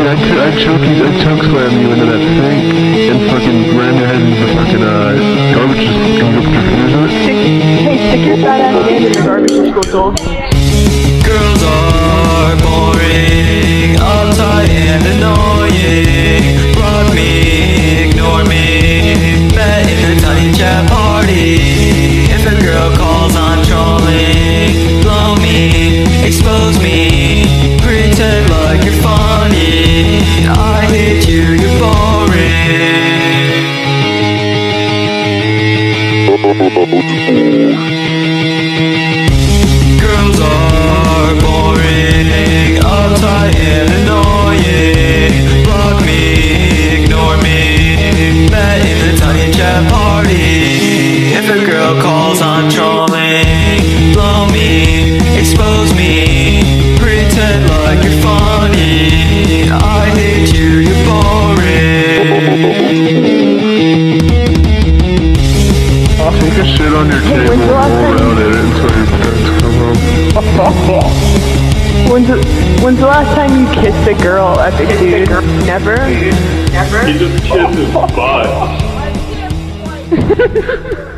I'd choke slam you into that thing and fucking ram your head into the fucking garbage disposal. Can you go put your fingers in it? Stick your fat ass hand in the garbage disposal. Girls are boring, uptight and annoying. Block me, ignore me, met in a tiny chat party. If a girl calls, I'm trolling. Blow me, expose me, pretend like you're funny. I hate you, you're boring. Girls are boring, uptight and annoying. Block me, ignore me, met in a tiny chat party. If a girl calls, I'm trolling. Blow me, expose me, pretend like you're funny. I hate you, you're boring. Take a shit on your table and roll around in it until your parents come home. When's the last time you kissed a girl, Epic Dude? Never? He just kissed his butt.